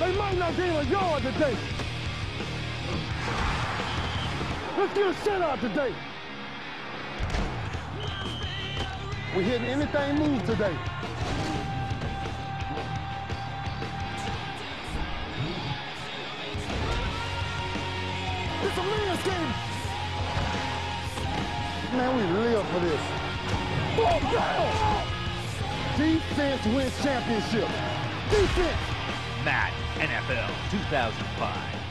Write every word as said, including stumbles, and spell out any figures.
They might not gain a yard today. Let's get a shutout today. We're hitting anything move today. It's a man's game. Man, we live for this. Ball down. Defense wins championship. Defense. Madden N F L two thousand five.